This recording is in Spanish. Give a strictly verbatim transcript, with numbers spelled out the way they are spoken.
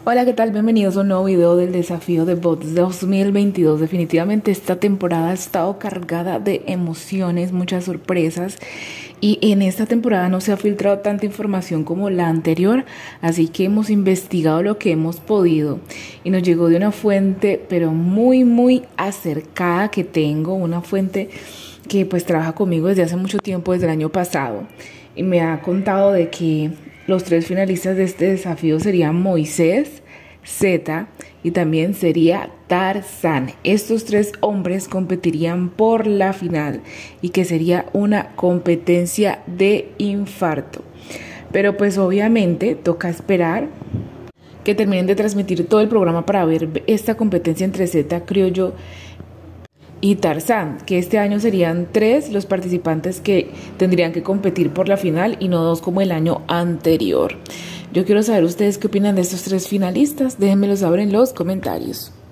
Hola, ¿qué tal? Bienvenidos a un nuevo video del desafío de bots dos mil veintidós. Definitivamente esta temporada ha estado cargada de emociones, muchas sorpresas, y en esta temporada no se ha filtrado tanta información como la anterior, así que hemos investigado lo que hemos podido y nos llegó de una fuente pero muy muy acercada que tengo, una fuente que pues trabaja conmigo desde hace mucho tiempo, desde el año pasado, y me ha contado de que los tres finalistas de este desafío serían Moisés, Zeta y también sería Tarzán. Estos tres hombres competirían por la final y que sería una competencia de infarto. Pero pues obviamente toca esperar que terminen de transmitir todo el programa para ver esta competencia entre Zeta, Criollo y Tarzán, que este año serían tres los participantes que tendrían que competir por la final y no dos como el año anterior. Yo quiero saber ustedes qué opinan de estos tres finalistas, déjenmelo saber en los comentarios.